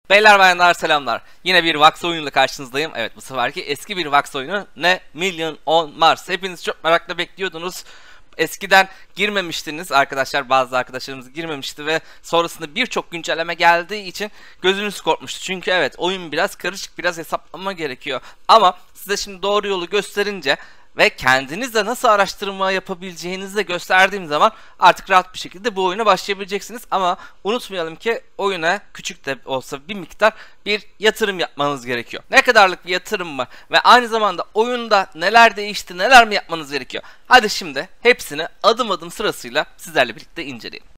Beyler bayanlar selamlar. Yine bir Vax oyunuyla karşınızdayım. Evet, bu seferki eski bir Vax oyunu. Ne? Million on Mars. Hepiniz çok merakla bekliyordunuz. Eskiden girmemiştiniz arkadaşlar. Bazı arkadaşlarımız girmemişti ve sonrasında birçok güncelleme geldiği için gözünüz korkmuştu. Çünkü evet, oyun biraz karışık, biraz hesaplama gerekiyor. Ama size şimdi doğru yolu gösterince ve kendinizle nasıl araştırma yapabileceğinizi de gösterdiğim zaman artık rahat bir şekilde bu oyuna başlayabileceksiniz. Ama unutmayalım ki oyuna küçük de olsa bir miktar bir yatırım yapmanız gerekiyor. Ne kadarlık bir yatırım mı ve aynı zamanda oyunda neler değişti, neler mi yapmanız gerekiyor? Hadi şimdi hepsini adım adım sırasıyla sizlerle birlikte inceleyelim.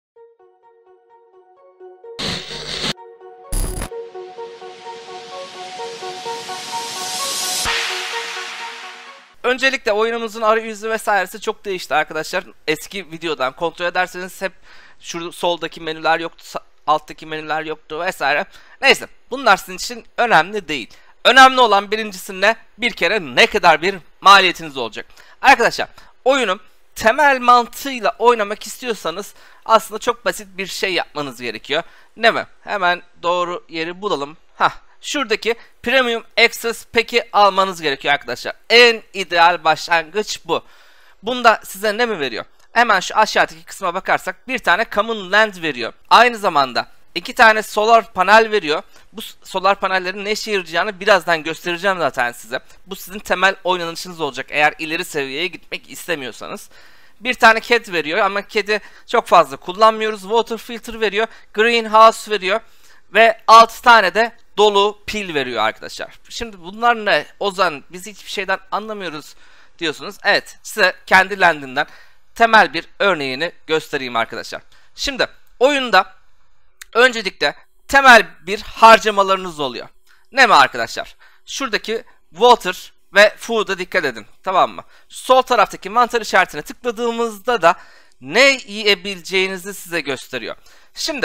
Öncelikle oyunumuzun arayüzü vesairesi çok değişti arkadaşlar. Eski videodan kontrol ederseniz hep şu soldaki menüler yoktu, alttaki menüler yoktu vesaire. Neyse, bunlar sizin için önemli değil. Önemli olan birincisi ne? Bir kere ne kadar bir maliyetiniz olacak. Arkadaşlar, oyunu temel mantığıyla oynamak istiyorsanız aslında çok basit bir şey yapmanız gerekiyor. Ne mi? Hemen doğru yeri bulalım. Şuradaki Premium Access Pack'i almanız gerekiyor arkadaşlar. En ideal başlangıç bu. Bunda size ne mi veriyor? Hemen şu aşağıdaki kısma bakarsak bir tane Common Land veriyor. Aynı zamanda 2 tane solar panel veriyor. Bu solar panellerin ne işe yarayacağını birazdan göstereceğim zaten size. Bu sizin temel oynanışınız olacak eğer ileri seviyeye gitmek istemiyorsanız. Bir tane CAD veriyor ama CAD'i çok fazla kullanmıyoruz. Water Filter veriyor. Greenhouse veriyor. Ve 6 tane de dolu pil veriyor arkadaşlar. Şimdi bunlar ne? Ozan, biz hiçbir şeyden anlamıyoruz diyorsunuz. Evet, size kendi land'inden temel bir örneğini göstereyim arkadaşlar. Şimdi oyunda öncelikle temel bir harcamalarınız oluyor. Ne mi arkadaşlar? Şuradaki water ve food'a dikkat edin. Tamam mı? Sol taraftaki mantar işaretine tıkladığımızda da ne yiyebileceğinizi size gösteriyor. Şimdi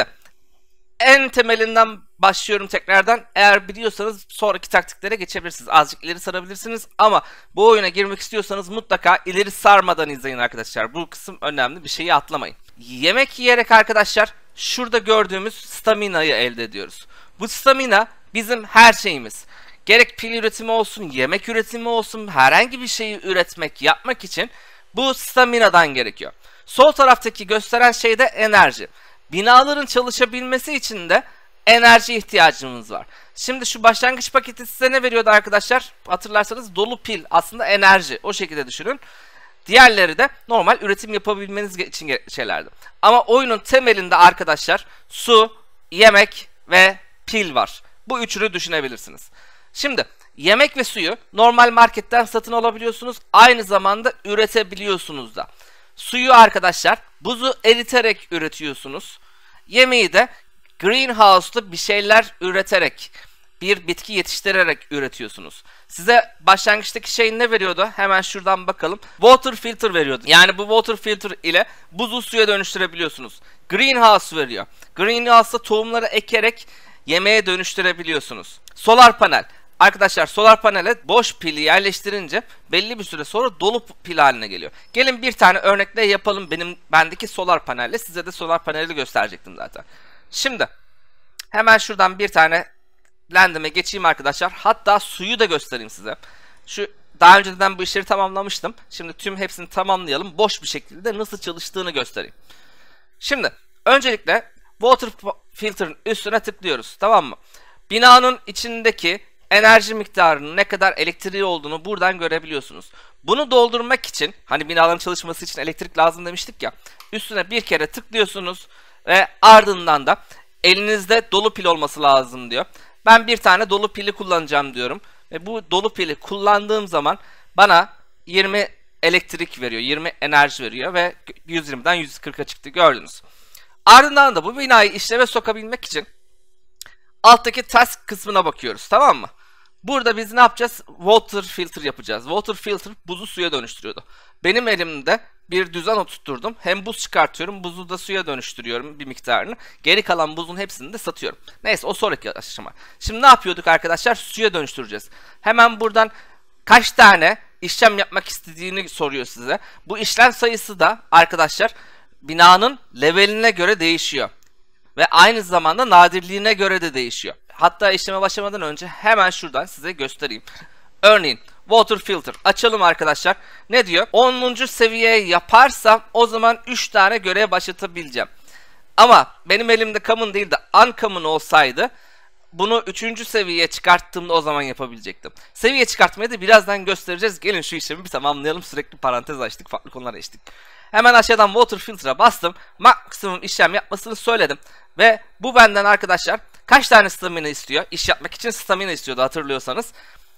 en temelinden başlıyorum tekrardan. Eğer biliyorsanız sonraki taktiklere geçebilirsiniz. Azıcık ileri sarabilirsiniz ama bu oyuna girmek istiyorsanız mutlaka ileri sarmadan izleyin arkadaşlar. Bu kısım önemli, bir şeyi atlamayın. Yemek yiyerek arkadaşlar şurada gördüğümüz stamina'yı elde ediyoruz. Bu stamina bizim her şeyimiz. Gerek pil üretimi olsun, yemek üretimi olsun, herhangi bir şeyi üretmek, yapmak için bu stamina'dan gerekiyor. Sol taraftaki gösteren şey de enerji. Binaların çalışabilmesi için de enerji ihtiyacımız var. Şimdi şu başlangıç paketi size ne veriyordu arkadaşlar? Hatırlarsanız dolu pil aslında enerji. O şekilde düşünün. Diğerleri de normal üretim yapabilmeniz için gerekli şeylerdi. Ama oyunun temelinde arkadaşlar su, yemek ve pil var. Bu üçünü düşünebilirsiniz. Şimdi yemek ve suyu normal marketten satın alabiliyorsunuz. Aynı zamanda üretebiliyorsunuz da. Suyu arkadaşlar buzu eriterek üretiyorsunuz. Yemeği de greenhouse'da bir şeyler üreterek, bir bitki yetiştirerek üretiyorsunuz. Size başlangıçtaki şey ne veriyordu? Hemen şuradan bakalım. Water filter veriyordu. Yani bu water filter ile buzu suya dönüştürebiliyorsunuz. Greenhouse veriyor. Greenhouse'da tohumları ekerek yemeğe dönüştürebiliyorsunuz. Solar panel. Arkadaşlar solar panele boş pili yerleştirince belli bir süre sonra dolu pil haline geliyor. Gelin bir tane örnekle yapalım bendeki solar panelle. Size de solar paneli gösterecektim zaten. Şimdi hemen şuradan bir tane land'ime geçeyim arkadaşlar. Hatta suyu da göstereyim size. Şu daha önceden bu işleri tamamlamıştım. Şimdi tüm hepsini tamamlayalım. Boş bir şekilde nasıl çalıştığını göstereyim. Şimdi öncelikle water filter'ın üstüne tıklıyoruz. Tamam mı? Binanın içindeki enerji miktarının ne kadar elektriği olduğunu buradan görebiliyorsunuz. Bunu doldurmak için, hani binaların çalışması için elektrik lazım demiştik ya, üstüne bir kere tıklıyorsunuz ve ardından da elinizde dolu pil olması lazım diyor. Ben bir tane dolu pili kullanacağım diyorum ve bu dolu pili kullandığım zaman bana 20 elektrik veriyor, 20 enerji veriyor ve 120'den 140'a çıktı, gördünüz. Ardından da bu binayı işleve sokabilmek için alttaki task kısmına bakıyoruz, tamam mı? Burada biz ne yapacağız? Water filter yapacağız. Water filter buzu suya dönüştürüyordu. Benim elimde bir düzen oturtturdum. Hem buz çıkartıyorum, buzu da suya dönüştürüyorum bir miktarını. Geri kalan buzun hepsini de satıyorum. Neyse, o sonraki aşama. Şimdi ne yapıyorduk arkadaşlar? Suya dönüştüreceğiz. Hemen buradan kaç tane işlem yapmak istediğini soruyor size. Bu işlem sayısı da arkadaşlar binanın leveline göre değişiyor. Ve aynı zamanda nadirliğine göre de değişiyor. hatta işleme başlamadan önce hemen şuradan size göstereyim. Örneğin water filter açalım arkadaşlar. Ne diyor? 10. seviyeye yaparsam o zaman 3 tane görev başlatabileceğim. Ama benim elimde common değil de uncommon olsaydı bunu 3. seviyeye çıkarttığımda o zaman yapabilecektim. Seviye çıkartmayı da birazdan göstereceğiz. Gelin şu işlemi bir tamamlayalım. Sürekli parantez açtık, farklı konulara geçtik. Hemen aşağıdan water filter'a bastım. Maksimum işlem yapmasını söyledim. Ve bu benden arkadaşlar kaç tane stamina istiyor? İş yapmak için stamina istiyordu hatırlıyorsanız.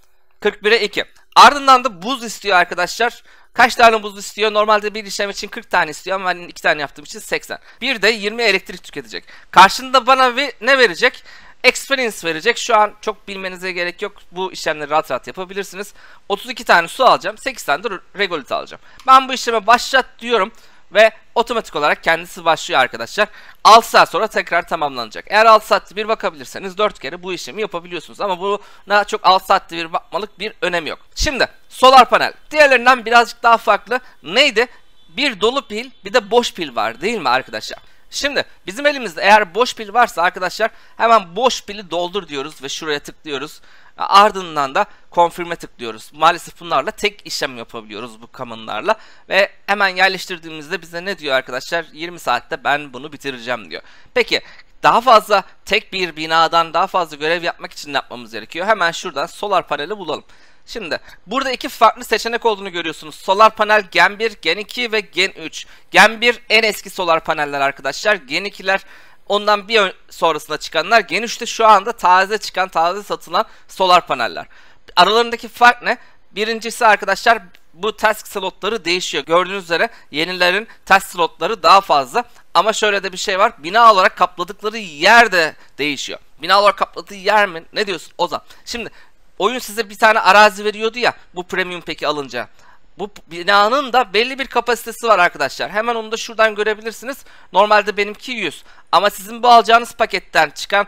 41'e 2. Ardından da buz istiyor arkadaşlar. Kaç tane buz istiyor? Normalde bir işlem için 40 tane istiyor ama ben 2 tane yaptığım için 80. Bir de 20 elektrik tüketecek. Karşında bana ne verecek? Experience verecek. Şu an çok bilmenize gerek yok. Bu işlemleri rahat rahat yapabilirsiniz. 32 tane su alacağım. 8 tane de regolith alacağım. Ben bu işleme başlat diyorum. Ve otomatik olarak kendisi başlıyor arkadaşlar. 6 saat sonra tekrar tamamlanacak. Eğer 6 saatte bir bakabilirseniz 4 kere bu işlemi yapabiliyorsunuz. Ama buna çok 6 saatte bir bakmalık bir önemi yok. Şimdi solar panel. Diğerlerinden birazcık daha farklı. Neydi? Bir dolu pil bir de boş pil var değil mi arkadaşlar? Şimdi bizim elimizde eğer boş pil varsa arkadaşlar hemen boş pili doldur diyoruz ve şuraya tıklıyoruz. Ardından da confirm'e tıklıyoruz. Maalesef bunlarla tek işlem yapabiliyoruz bu common'larla. Ve hemen yerleştirdiğimizde bize ne diyor arkadaşlar? 20 saatte ben bunu bitireceğim diyor. Peki daha fazla tek bir binadan daha fazla görev yapmak için ne yapmamız gerekiyor? Hemen şuradan solar paneli bulalım. Şimdi burada iki farklı seçenek olduğunu görüyorsunuz. Solar panel Gen 1, Gen 2 ve Gen 3. Gen 1 en eski solar paneller arkadaşlar. Gen 2'ler ondan bir sonrasında çıkanlar. Gen 3'te şu anda taze çıkan, taze satılan solar paneller. Aralarındaki fark ne? Birincisi arkadaşlar bu task slotları değişiyor. Gördüğünüz üzere yenilerin task slotları daha fazla. Ama şöyle de bir şey var. Bina olarak kapladıkları yer de değişiyor. Bina olarak kapladığı yer mi? Ne diyorsun Ozan? Şimdi oyun size bir tane arazi veriyordu ya bu premium peki alınca. Bu binanın da belli bir kapasitesi var arkadaşlar. Hemen onu da şuradan görebilirsiniz. Normalde benimki 100. Ama sizin bu alacağınız paketten çıkan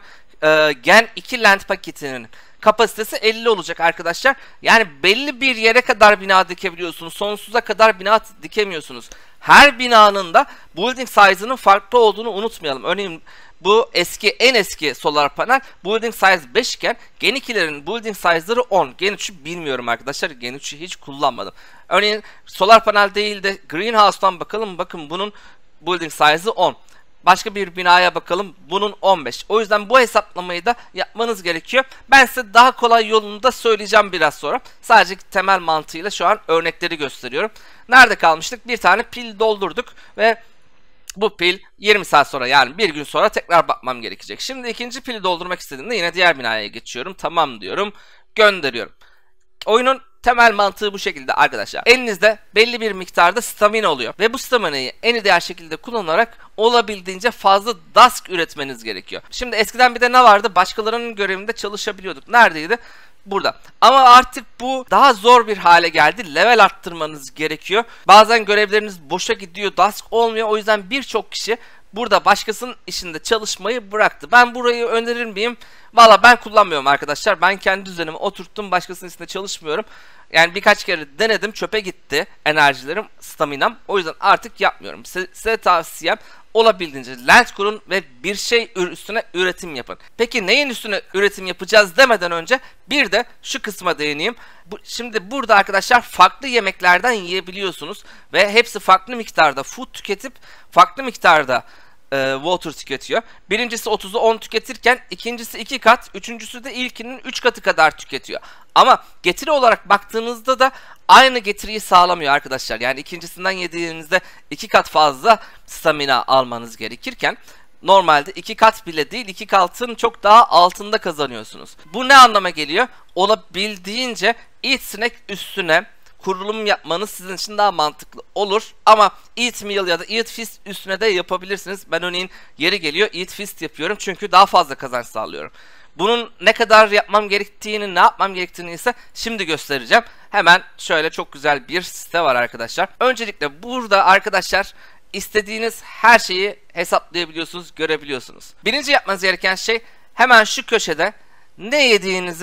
Gen 2 Land paketinin kapasitesi 50 olacak arkadaşlar. Yani belli bir yere kadar bina dikebiliyorsunuz. Sonsuza kadar bina dikemiyorsunuz. Her binanın da building size'ının farklı olduğunu unutmayalım. Örneğin bu en eski solar panel building size 5 iken Gen 2'lerin building size'ları 10. Gen 3'ü bilmiyorum arkadaşlar. Gen 3'ü hiç kullanmadım. Örneğin solar panel değil de greenhouse'dan bakalım. Bakın bunun building size'ı 10. Başka bir binaya bakalım. Bunun 15. O yüzden bu hesaplamayı da yapmanız gerekiyor. Ben size daha kolay yolunu da söyleyeceğim biraz sonra. Sadece temel mantığıyla şu an örnekleri gösteriyorum. Nerede kalmıştık? Bir tane pil doldurduk ve bu pil 20 saat sonra yani bir gün sonra tekrar bakmam gerekecek. Şimdi ikinci pili doldurmak istediğimde yine diğer binaya geçiyorum. Tamam diyorum. Gönderiyorum. Oyunun temel mantığı bu şekilde arkadaşlar. Elinizde belli bir miktarda stamina oluyor. Ve bu staminayı en ideal şekilde kullanarak olabildiğince fazla dusk üretmeniz gerekiyor. Şimdi eskiden bir de ne vardı? Başkalarının görevinde çalışabiliyorduk. Neredeydi? Burada. Ama artık bu daha zor bir hale geldi. Level arttırmanız gerekiyor. Bazen görevleriniz boşa gidiyor. Dusk olmuyor. O yüzden birçok kişi burada başkasının işinde çalışmayı bıraktı. Ben burayı önerir miyim? Valla ben kullanmıyorum arkadaşlar. Ben kendi düzenimi oturttum. Başkasının işinde çalışmıyorum. Yani birkaç kere denedim. Çöpe gitti enerjilerim, staminam. O yüzden artık yapmıyorum. Size tavsiyem olabildiğince land kurun ve bir şey üstüne üretim yapın. Peki neyin üstüne üretim yapacağız demeden önce bir de şu kısma değineyim. Şimdi burada arkadaşlar farklı yemeklerden yiyebiliyorsunuz ve hepsi farklı miktarda food tüketip farklı miktarda water tüketiyor. Birincisi 30'u 10 tüketirken ikincisi 2 kat, üçüncüsü de ilkinin 3 katı kadar tüketiyor. Ama getiri olarak baktığınızda da aynı getiriyi sağlamıyor arkadaşlar. Yani ikincisinden yediğinizde 2 kat fazla stamina almanız gerekirken normalde 2 kat bile değil 2 katın çok daha altında kazanıyorsunuz. Bu ne anlama geliyor? Olabildiğince eat snack üstüne kurulum yapmanız sizin için daha mantıklı olur. Ama Eat Meal ya da Eat Feast üstüne de yapabilirsiniz. Ben örneğin yeri geliyor Eat Feast yapıyorum çünkü daha fazla kazanç sağlıyorum. Bunun ne kadar yapmam gerektiğini, ne yapmam gerektiğini ise şimdi göstereceğim. Hemen şöyle çok güzel bir site var arkadaşlar. Öncelikle burada arkadaşlar istediğiniz her şeyi hesaplayabiliyorsunuz, görebiliyorsunuz. Birinci yapmanız gereken şey hemen şu köşede ne yediğinizi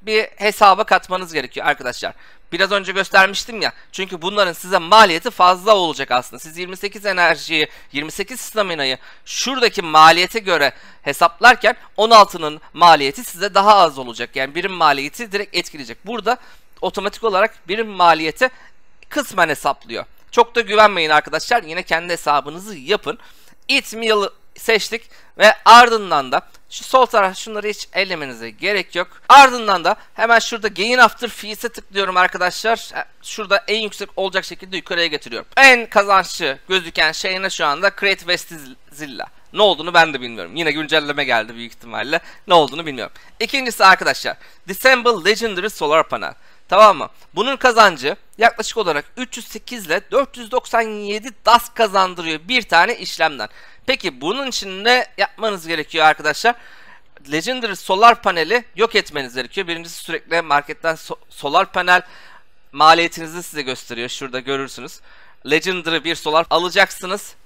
bir hesaba katmanız gerekiyor arkadaşlar. Biraz önce göstermiştim ya. Çünkü bunların size maliyeti fazla olacak aslında. Siz 28 enerjiyi, 28 staminayı şuradaki maliyete göre hesaplarken 16'nın maliyeti size daha az olacak. Yani birim maliyeti direkt etkileyecek. Burada otomatik olarak birim maliyeti kısmen hesaplıyor. Çok da güvenmeyin arkadaşlar. Yine kendi hesabınızı yapın. Eat Meal'ı seçtik ve ardından da şu sol taraf, şunları hiç ellemenize gerek yok. Ardından da hemen şurada Gain After Fees'e tıklıyorum arkadaşlar. Şurada en yüksek olacak şekilde yukarıya getiriyorum. En kazançlı gözüken şey ne şu anda? Create Westzilla. Ne olduğunu ben de bilmiyorum. Yine güncelleme geldi büyük ihtimalle. Ne olduğunu bilmiyorum. İkincisi arkadaşlar, Disassemble Legendary Solar Panel. Tamam mı? Bunun kazancı yaklaşık olarak 308 ile 497 DAS kazandırıyor bir tane işlemden. Peki bunun için ne yapmanız gerekiyor arkadaşlar? Legendary Solar Paneli yok etmeniz gerekiyor. Birincisi, sürekli marketten solar panel maliyetinizi size gösteriyor. Şurada görürsünüz. Legendary bir solar alacaksınız.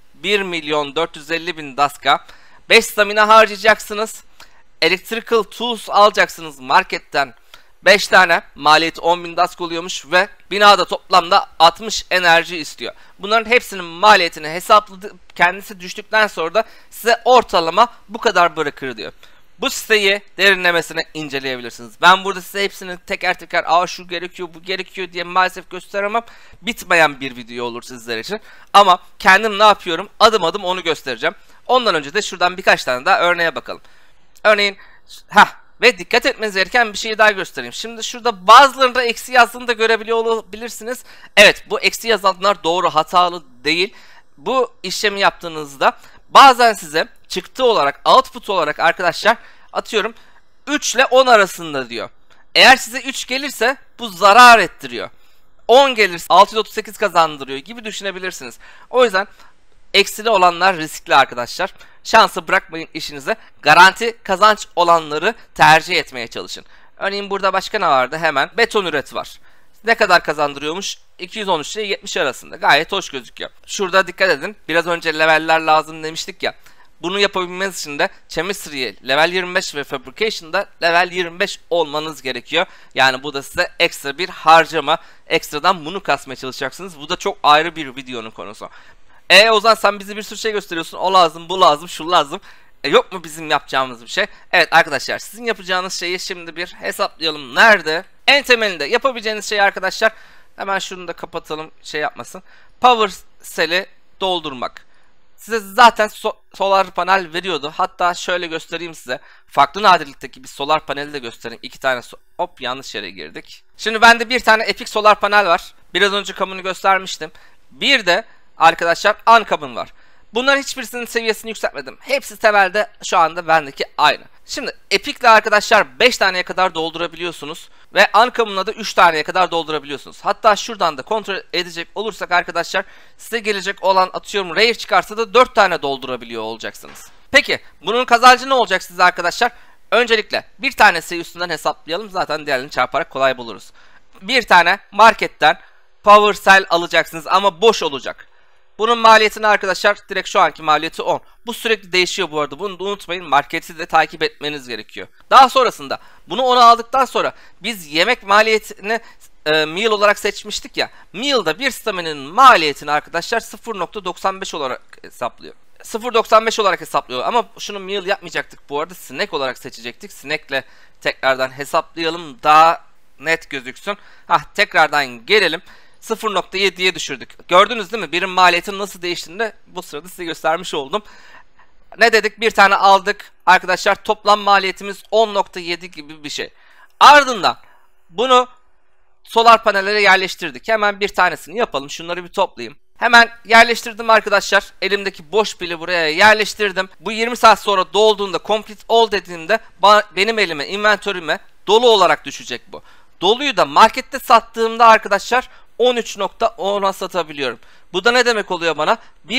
1.450.000 DASK'a. 5 stamina harcayacaksınız. Electrical Tools alacaksınız marketten. 5 tane, maliyeti 10.000 DASK oluyormuş ve binada toplamda 60 enerji istiyor. Bunların hepsinin maliyetini hesapladı, kendisi düştükten sonra da size ortalama bu kadar bırakır diyor. Bu siteyi derinlemesine inceleyebilirsiniz. Ben burada size hepsini teker teker şu gerekiyor, bu gerekiyor diye maalesef gösteremem. Bitmeyen bir video olur sizler için. Ama kendim ne yapıyorum? Adım adım onu göstereceğim. Ondan önce de şuradan birkaç tane daha örneğe bakalım. Örneğin, ve dikkat etmeniz gereken bir şeyi daha göstereyim. Şimdi şurada bazılarında eksi yazdığını da görebiliyor olabilirsiniz. Evet, bu eksi yazanlar doğru, hatalı değil. Bu işlemi yaptığınızda bazen size çıktı olarak, output olarak arkadaşlar, atıyorum 3 ile 10 arasında diyor. Eğer size 3 gelirse bu zarar ettiriyor. 10 gelirse 638 kazandırıyor gibi düşünebilirsiniz. O yüzden eksili olanlar riskli arkadaşlar. Şansı bırakmayın işinize. Garanti kazanç olanları tercih etmeye çalışın. Örneğin burada başka ne vardı? Hemen beton üret var. Ne kadar kazandırıyormuş? 213 ile 70 arasında. Gayet hoş gözüküyor. Şurada dikkat edin. Biraz önce leveller lazım demiştik ya. Bunu yapabilmeniz için de Chemistry'ye level 25 ve Fabrication'da level 25 olmanız gerekiyor. Yani bu da size ekstra bir harcama. Ekstradan bunu kasmaya çalışacaksınız. Bu da çok ayrı bir videonun konusu. Ozan, sen bize bir sürü şey gösteriyorsun. O lazım, bu lazım, şu lazım. Yok mu bizim yapacağımız bir şey? Evet arkadaşlar, sizin yapacağınız şeyi şimdi bir hesaplayalım. Nerede? En temelinde yapabileceğiniz şey arkadaşlar, hemen şunu da kapatalım, şey yapmasın. Power Cell'i doldurmak. Size zaten solar panel veriyordu. Hatta şöyle göstereyim size. Farklı nadirlikteki bir solar paneli de göstereyim. 2 tane hop, yanlış yere girdik. Şimdi bende bir tane Epic solar panel var. Biraz önce kamını göstermiştim. Bir de arkadaşlar Uncom'un var. Bunların hiçbirisinin seviyesini yükseltmedim. Hepsi temelde şu anda bendeki aynı. Şimdi Epic'le arkadaşlar 5 taneye kadar doldurabiliyorsunuz. Ve Uncom'unla da 3 taneye kadar doldurabiliyorsunuz. Hatta şuradan da kontrol edecek olursak arkadaşlar, size gelecek olan, atıyorum Rare çıkarsa da 4 tane doldurabiliyor olacaksınız. Peki bunun kazancı ne olacak size arkadaşlar? Öncelikle bir tanesi üstünden hesaplayalım. Zaten diğerlerini çarparak kolay buluruz. Bir tane marketten Power Cell alacaksınız ama boş olacak. Bunun maliyetini arkadaşlar, direkt şu anki maliyeti 10. Bu sürekli değişiyor bu arada. Bunu da unutmayın. Marketi de takip etmeniz gerekiyor. Daha sonrasında bunu 10'a aldıktan sonra biz yemek maliyetini meal olarak seçmiştik ya. Meal'da bir stamina'nın maliyetini arkadaşlar 0.95 olarak hesaplıyor. 0.95 olarak hesaplıyor. Ama şunu meal yapmayacaktık bu arada. Snack olarak seçecektik. Snack'le tekrardan hesaplayalım. Daha net gözüksün. Tekrardan gelelim. 0.7'ye düşürdük. Gördünüz değil mi? Birim maliyetin nasıl değiştiğini de bu sırada size göstermiş oldum. Ne dedik? Bir tane aldık. Arkadaşlar toplam maliyetimiz 10.7 gibi bir şey. Ardından bunu solar panellere yerleştirdik. Hemen bir tanesini yapalım. Şunları bir toplayayım. Hemen yerleştirdim arkadaşlar. Elimdeki boş pili buraya yerleştirdim. Bu 20 saat sonra dolduğunda, complete all dediğimde benim elime, inventörüme dolu olarak düşecek bu. Doluyu da markette sattığımda arkadaşlar 13.10'a satabiliyorum. Bu da ne demek oluyor bana?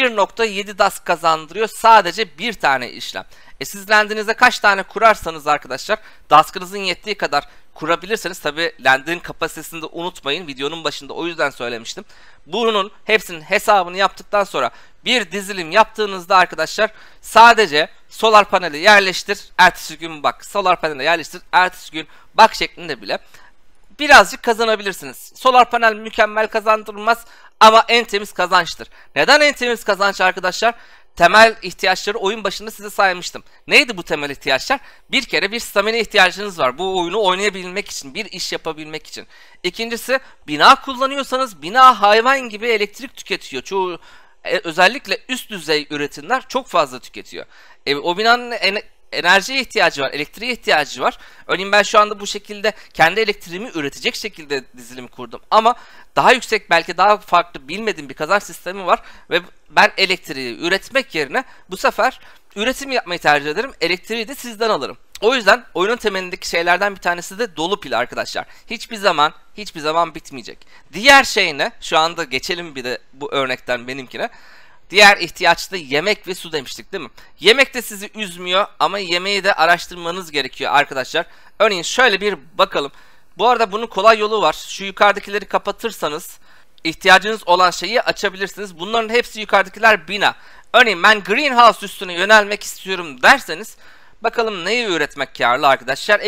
1.7 DAS kazandırıyor sadece bir tane işlem. Siz landinize kaç tane kurarsanız arkadaşlar, DASK'ınızın yettiği kadar kurabilirseniz, tabi Land'in kapasitesini de unutmayın, videonun başında o yüzden söylemiştim. Bunun hepsinin hesabını yaptıktan sonra bir dizilim yaptığınızda arkadaşlar sadece solar paneli yerleştir, ertesi gün bak, solar paneli yerleştir, ertesi gün bak şeklinde bile birazcık kazanabilirsiniz. Solar panel mükemmel kazandırmaz ama en temiz kazançtır. Neden en temiz kazanç arkadaşlar? Temel ihtiyaçları oyun başında size saymıştım. Neydi bu temel ihtiyaçlar? Bir kere bir stamina ihtiyacınız var. Bu oyunu oynayabilmek için, bir iş yapabilmek için. İkincisi, bina kullanıyorsanız bina hayvan gibi elektrik tüketiyor. Çoğu özellikle üst düzey üretimler çok fazla tüketiyor. O binanın enerjiye ihtiyacı var, elektriğe ihtiyacı var. Örneğin ben şu anda bu şekilde kendi elektriğimi üretecek şekilde dizilimi kurdum. Ama daha yüksek, belki daha farklı, bilmediğim bir kazanç sistemi var. Ve ben elektriği üretmek yerine bu sefer üretim yapmayı tercih ederim. Elektriği de sizden alırım. O yüzden oyunun temelindeki şeylerden bir tanesi de dolu pil arkadaşlar. Hiçbir zaman bitmeyecek. Diğer şey ne? Şu anda geçelim bir de bu örnekten benimkine. Diğer ihtiyaç da yemek ve su demiştik değil mi? Yemek de sizi üzmüyor ama yemeği de araştırmanız gerekiyor arkadaşlar. Örneğin şöyle bir bakalım. Bu arada bunun kolay yolu var. Şu yukarıdakileri kapatırsanız ihtiyacınız olan şeyi açabilirsiniz. Bunların hepsi, yukarıdakiler bina. Örneğin ben greenhouse üstüne yönelmek istiyorum derseniz bakalım neyi üretmek karlı arkadaşlar?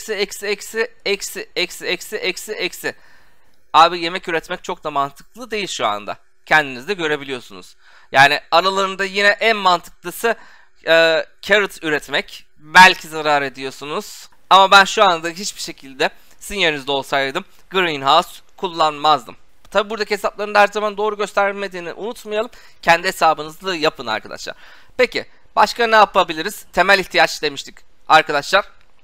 Eksi. Abi yemek üretmek çok da mantıklı değil şu anda. Kendiniz de görebiliyorsunuz. Yani aralarında yine en mantıklısı carrot üretmek. Belki zarar ediyorsunuz. Ama ben şu anda hiçbir şekilde sizin yerinizde olsaydım greenhouse kullanmazdım. Tabi buradaki hesapların da her zaman doğru göstermediğini unutmayalım. Kendi hesabınızı yapın arkadaşlar. Peki başka ne yapabiliriz? Temel ihtiyaç demiştik arkadaşlar.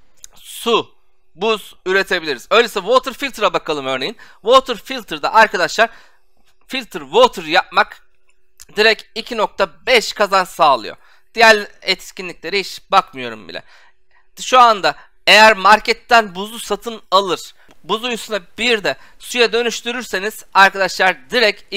Su, buz üretebiliriz. Öyleyse water filter'a bakalım örneğin. Water filter'da arkadaşlar filter water yapmak direkt 2.5 kazanç sağlıyor. Diğer etkinliklere hiç bakmıyorum bile. Şu anda eğer marketten buzu satın alır, buzu üstüne bir de suya dönüştürürseniz arkadaşlar direkt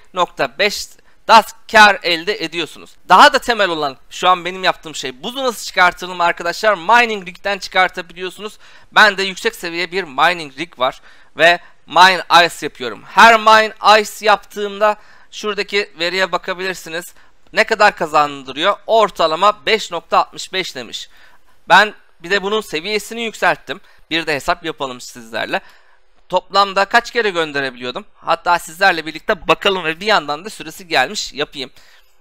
2.5 DAS kar elde ediyorsunuz. Daha da temel olan şu an benim yaptığım şey, buzu nasıl çıkartırım arkadaşlar? Mining rig'den çıkartabiliyorsunuz. Ben de yüksek seviye bir mining rig var ve mine ice yapıyorum. Her mine ice yaptığımda şuradaki veriye bakabilirsiniz. Ne kadar kazandırıyor? Ortalama 5.65 demiş. Ben bir de bunun seviyesini yükselttim. Bir de hesap yapalım sizlerle. Toplamda kaç kere gönderebiliyordum? Hatta sizlerle birlikte bakalım ve bir yandan da süresi gelmiş yapayım.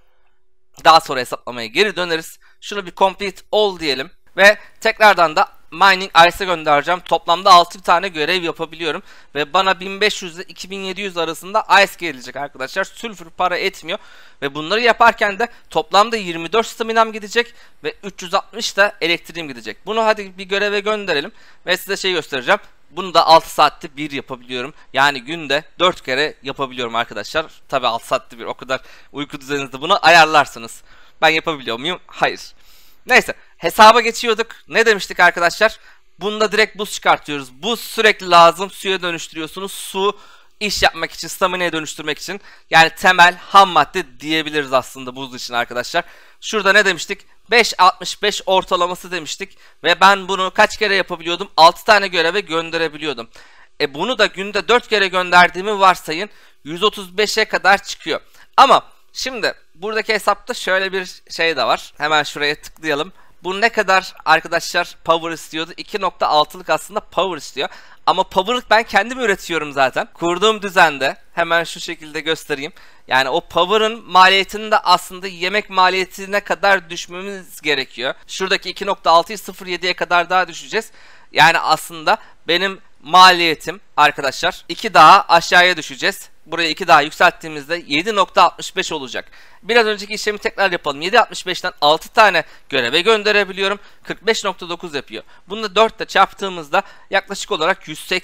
Daha sonra hesaplamaya geri döneriz. Şunu bir complete all diyelim. Ve tekrardan da mining ice'e göndereceğim. Toplamda 6 tane görev yapabiliyorum. Ve bana 1500 ile 2700 arasında ice gelecek arkadaşlar. Sülfür para etmiyor. Ve bunları yaparken de toplamda 24 staminam gidecek. Ve 360 da elektriğim gidecek. Bunu hadi bir göreve gönderelim. Ve size şey göstereceğim. Bunu da 6 saatte bir yapabiliyorum. Yani günde 4 kere yapabiliyorum arkadaşlar. Tabi 6 saatte bir, o kadar uyku düzeninizde bunu ayarlarsınız. Ben yapabiliyor muyum? Hayır. Neyse, hesaba geçiyorduk. Ne demiştik arkadaşlar? Bunda direkt buz çıkartıyoruz. Buz sürekli lazım. Suya dönüştürüyorsunuz. Su iş yapmak için, stamina'ya dönüştürmek için. Yani temel ham madde diyebiliriz aslında buz için arkadaşlar. Şurada ne demiştik? 5.65 ortalaması demiştik. Ve ben bunu kaç kere yapabiliyordum? 6 tane göreve gönderebiliyordum. Bunu da günde 4 kere gönderdiğimi varsayın. 135'e kadar çıkıyor. Ama şimdi buradaki hesapta şöyle bir şey de var. Hemen şuraya tıklayalım. Bu ne kadar arkadaşlar power istiyordu? 2.6'lık aslında power istiyor. Ama power'ı ben kendim üretiyorum zaten. Kurduğum düzende hemen şu şekilde göstereyim. Yani o power'ın maliyetini de aslında yemek maliyetine kadar düşmemiz gerekiyor. Şuradaki 2.6'yı 0.7'ye kadar daha düşeceğiz. Yani aslında benim maliyetim arkadaşlar 2 daha aşağıya düşeceğiz. Burayı 2 daha yükselttiğimizde 7.65 olacak. Biraz önceki işlemi tekrar yapalım. 7.65'ten 6 tane göreve gönderebiliyorum. 45.9 yapıyor. Bunu da 4 ile çarptığımızda yaklaşık olarak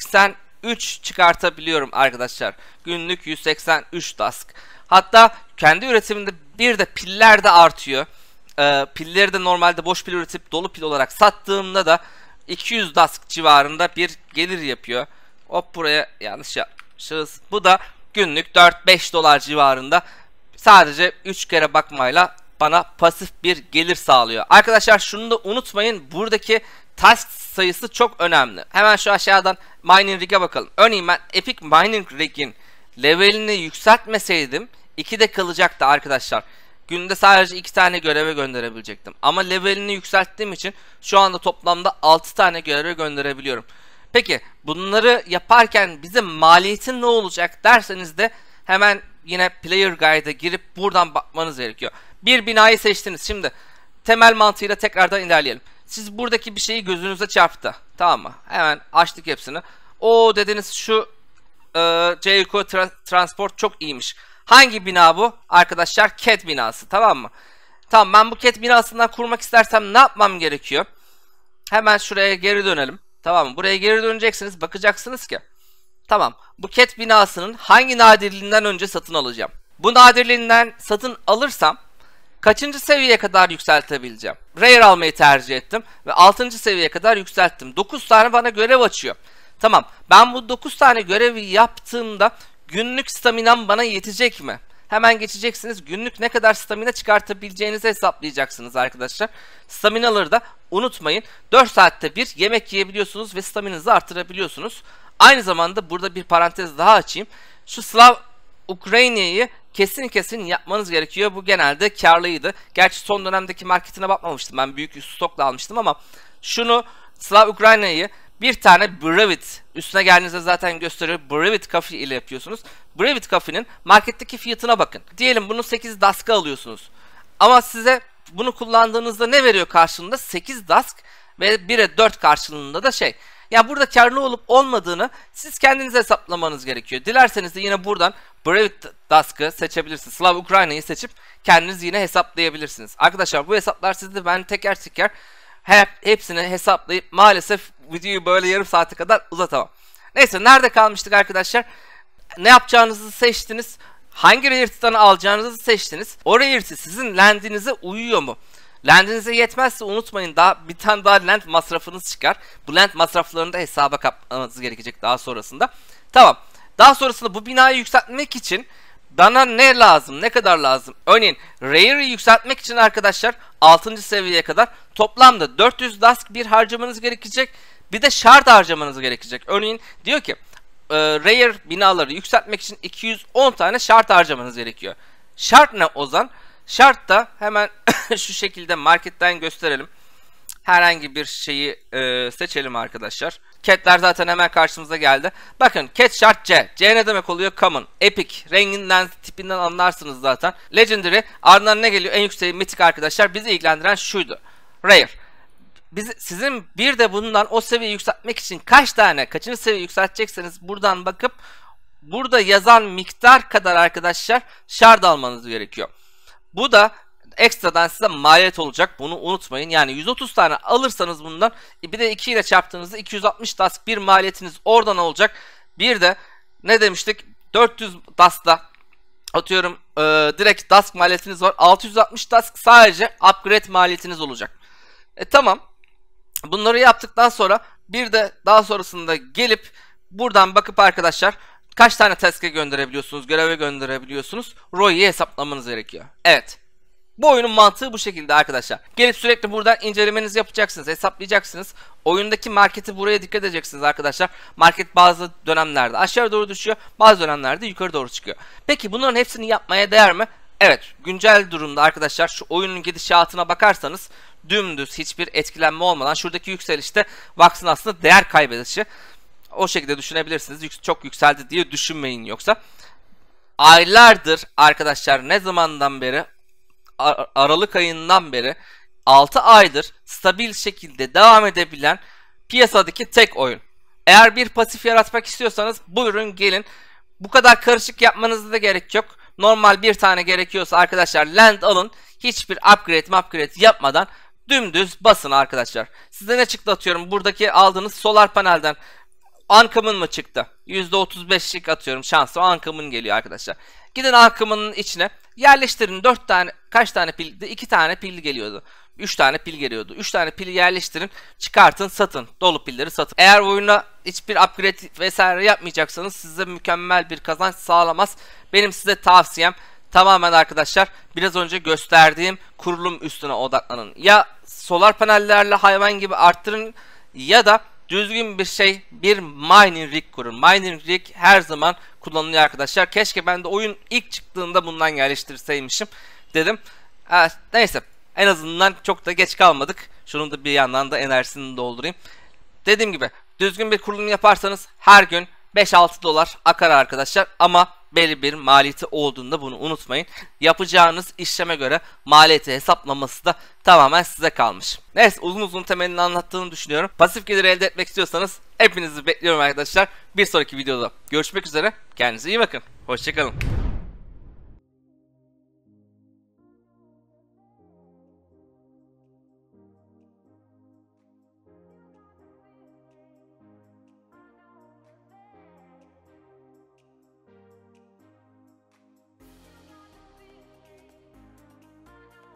183 çıkartabiliyorum arkadaşlar. Günlük 183 task. Hatta kendi üretiminde bir de piller de artıyor. Pilleri de normalde boş pil üretip dolu pil olarak sattığımda da 200 task civarında bir gelir yapıyor. Hop, buraya yanlış yapmışız. Bu da günlük 4-5 dolar civarında sadece 3 kere bakmayla bana pasif bir gelir sağlıyor. Arkadaşlar şunu da unutmayın, buradaki task sayısı çok önemli. Hemen şu aşağıdan mining rig'e bakalım. Örneğin ben Epic Mining Rig'in levelini yükseltmeseydim 2'de kalacaktı arkadaşlar. Günde sadece 2 tane göreve gönderebilecektim. Ama levelini yükselttiğim için şu anda toplamda 6 tane göreve gönderebiliyorum. Peki bunları yaparken bize maliyetin ne olacak derseniz de hemen yine Player Guide'a girip buradan bakmanız gerekiyor. Bir binayı seçtiniz. Şimdi temel mantığıyla tekrardan ilerleyelim. Siz buradaki bir şeyi gözünüze çarptı. Tamam mı? Hemen açtık hepsini. O dediniz şu Jericho Transport çok iyiymiş. Hangi bina bu? Arkadaşlar CAT binası, tamam mı? Tamam, ben bu CAT binasından kurmak istersem ne yapmam gerekiyor? Hemen şuraya geri dönelim. Tamam mı? Buraya geri döneceksiniz. Bakacaksınız ki tamam, bu CAT binasının hangi nadirliğinden önce satın alacağım? Bu nadirliğinden satın alırsam kaçıncı seviyeye kadar yükseltebileceğim? Rare almayı tercih ettim ve 6. seviyeye kadar yükselttim. 9 tane bana görev açıyor. Tamam, ben bu 9 tane görevi yaptığımda günlük staminam bana yetecek mi? Hemen geçeceksiniz. Günlük ne kadar stamina çıkartabileceğinizi hesaplayacaksınız arkadaşlar. Staminaları da unutmayın. 4 saatte bir yemek yiyebiliyorsunuz ve staminanızı artırabiliyorsunuz. Aynı zamanda burada bir parantez daha açayım. Şu Slav Ukrayna'yı kesin yapmanız gerekiyor. Bu genelde karlıydı. Gerçi son dönemdeki marketine bakmamıştım. Ben büyük stokla almıştım ama şunu Slav Ukrayna'yı bir tane Brevit üstüne geldiğinizde zaten gösteriyor. Brevit Coffee ile yapıyorsunuz. Brevit Coffee'nin marketteki fiyatına bakın. Diyelim bunu 8 dask'a alıyorsunuz. Ama size bunu kullandığınızda ne veriyor karşılığında? 8 dask ve 1'e 4 karşılığında da şey. Ya burada karlı olup olmadığını siz kendiniz hesaplamanız gerekiyor. Dilerseniz de yine buradan Brevit Dask'ı seçebilirsiniz. Slav Ukrayna'yı seçip kendiniz yine hesaplayabilirsiniz. Arkadaşlar bu hesaplar sizde, ben teker teker hepsini hesaplayıp maalesef videoyu böyle yarım saate kadar uzatamam. Neyse, nerede kalmıştık arkadaşlar? Ne yapacağınızı seçtiniz. Hangi rarity'den alacağınızı seçtiniz. O rarity sizin landinize uyuyor mu? Landinize yetmezse unutmayın, daha bir tane daha land masrafınız çıkar. Bu land masraflarını da hesaba katmanız gerekecek daha sonrasında. Tamam. Daha sonrasında bu binayı yükseltmek için bana ne lazım? Ne kadar lazım? Örneğin Rare'ı yükseltmek için arkadaşlar 6. seviyeye kadar toplamda 400 dask bir harcamanız gerekecek. Bir de shard harcamanız gerekecek. Örneğin diyor ki Rare binaları yükseltmek için 210 tane shard harcamanız gerekiyor. Shard ne Ozan? Shard da hemen şu şekilde marketten gösterelim. Herhangi bir şeyi seçelim arkadaşlar. Cat'ler zaten hemen karşımıza geldi. Bakın Cat Shard C. C ne demek oluyor? Common. Epic. Renginden, tipinden anlarsınız zaten. Legendary. Ardından ne geliyor? En yüksek Mythic arkadaşlar. Bizi ilgilendiren şuydu. Rare. Sizin bir de bundan o seviyeyi yükseltmek için kaçıncı seviye yükseltecekseniz buradan bakıp burada yazan miktar kadar arkadaşlar shard almanız gerekiyor. Bu da ekstradan size maliyet olacak. Bunu unutmayın. Yani 130 tane alırsanız bundan bir de 2 ile çarptığınızda 260 dask bir maliyetiniz oradan olacak. Bir de ne demiştik? 400 dask'la atıyorum direkt dask maliyetiniz var. 660 dask sadece upgrade maliyetiniz olacak. Tamam. Bunları yaptıktan sonra bir de daha sonrasında gelip buradan bakıp arkadaşlar kaç tane task'e gönderebiliyorsunuz, göreve gönderebiliyorsunuz. ROI'yi hesaplamanız gerekiyor. Evet. Bu oyunun mantığı bu şekilde arkadaşlar. Gelip sürekli buradan incelemenizi yapacaksınız, hesaplayacaksınız. Oyundaki marketi buraya dikkat edeceksiniz arkadaşlar. Market bazı dönemlerde aşağı doğru düşüyor, bazı dönemlerde yukarı doğru çıkıyor. Peki bunların hepsini yapmaya değer mi? Evet, güncel durumda arkadaşlar şu oyunun gidişatına bakarsanız dümdüz hiçbir etkilenme olmadan şuradaki yükselişte Vax'ın aslında değer kaybedişi. O şekilde düşünebilirsiniz. Çok yükseldi diye düşünmeyin yoksa. Aylardır arkadaşlar, ne zamandan beri? Aralık ayından beri 6 aydır stabil şekilde devam edebilen piyasadaki tek oyun. Eğer bir pasif yaratmak istiyorsanız buyurun gelin. Bu kadar karışık yapmanıza da gerek yok. Normal bir tane gerekiyorsa arkadaşlar land alın. Hiçbir upgrade yapmadan dümdüz basın arkadaşlar. Size ne çıktı atıyorum? Buradaki aldığınız solar panelden Uncommon mı çıktı? %35'lik atıyorum şanslı Uncommon geliyor arkadaşlar. Gidin Uncommon'ın içine yerleştirin 4 tane, kaç tane pildi? 2 tane pil geliyordu. 3 tane pil geliyordu. 3 tane pili yerleştirin, çıkartın, satın. Dolu pilleri satın. Eğer oyuna hiçbir upgrade vesaire yapmayacaksanız size mükemmel bir kazanç sağlamaz. Benim size tavsiyem tamamen arkadaşlar biraz önce gösterdiğim kurulum üstüne odaklanın. Ya solar panellerle hayvan gibi arttırın ya da düzgün bir mining rig kurun. Mining rig her zaman kullanılıyor arkadaşlar. Keşke ben de oyun ilk çıktığında bundan geliştirseymişim dedim. Neyse, en azından çok da geç kalmadık. Şunun da bir yandan da enerjisini doldurayım. Dediğim gibi düzgün bir kurulum yaparsanız her gün 5-6 dolar akar arkadaşlar, ama belli bir maliyeti olduğunda bunu unutmayın. Yapacağınız işleme göre maliyeti hesaplaması da tamamen size kalmış. Neyse, uzun temelini anlattığını düşünüyorum. Pasif gelir elde etmek istiyorsanız hepinizi bekliyorum arkadaşlar. Bir sonraki videoda görüşmek üzere. Kendinize iyi bakın. Hoşçakalın.